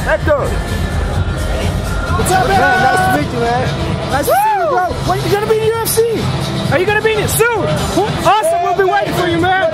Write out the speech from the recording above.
Hector. What's up, man? Nice to meet you, man. Nice to see you, bro. When are you gonna be in the UFC? Are you gonna be in it soon? Awesome. We'll be waiting for you, man.